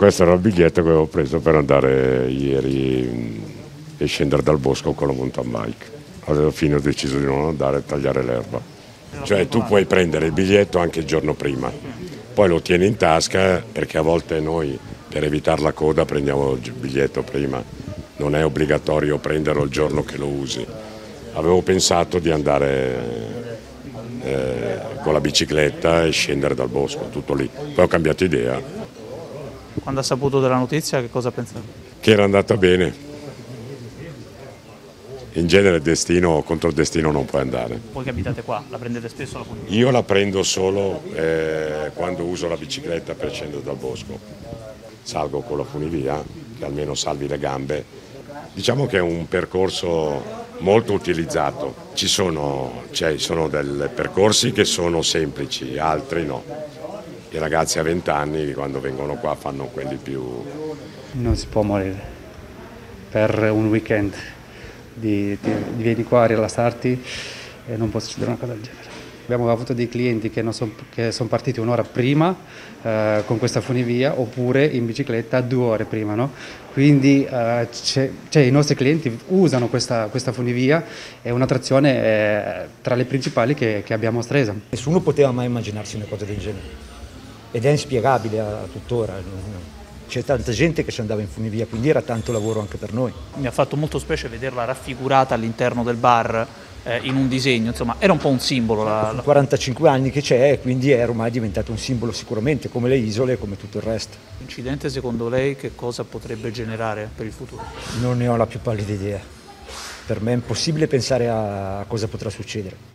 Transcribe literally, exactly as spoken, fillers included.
questo era il biglietto che avevo preso per andare ieri e scendere dal bosco con la mountain bike. Alla fine ho deciso di non andare a tagliare l'erba. Cioè tu puoi prendere il biglietto anche il giorno prima, poi lo tieni in tasca perché a volte noi per evitare la coda prendiamo il biglietto prima, non è obbligatorio prenderlo il giorno che lo usi. Avevo pensato di andare eh, con la bicicletta e scendere dal bosco, tutto lì, poi ho cambiato idea. Quando ha saputo della notizia che cosa ha pensato? Che era andata bene. In genere il destino, contro il destino non puoi andare. Voi che abitate qua, la prendete spesso la funivia? Io la prendo solo eh, quando uso la bicicletta per scendere dal bosco. Salgo con la funivia, che almeno salvi le gambe. Diciamo che è un percorso molto utilizzato. Ci sono, cioè, sono dei percorsi che sono semplici, altri no. I ragazzi a venti anni quando vengono qua fanno quelli più... Non si può morire per un weekend. Di, di, di vieni qua a rilassarti e non può succedere una cosa del genere. Abbiamo avuto dei clienti che, non son, che sono partiti un'ora prima eh, con questa funivia oppure in bicicletta due ore prima, no? Quindi eh, c'è, cioè, i nostri clienti usano questa, questa funivia, è un'attrazione eh, tra le principali che, che abbiamo a Stresa. Nessuno poteva mai immaginarsi una cosa del genere ed è inspiegabile a, a tuttora. C'è tanta gente che si andava in funivia, quindi era tanto lavoro anche per noi. Mi ha fatto molto specie vederla raffigurata all'interno del bar eh, in un disegno, insomma era un po' un simbolo. La, la... quarantacinque anni che c'è, quindi è ormai diventato un simbolo sicuramente, come le isole e come tutto il resto. L'incidente secondo lei che cosa potrebbe generare per il futuro? Non ne ho la più pallida idea. Per me è impossibile pensare a cosa potrà succedere.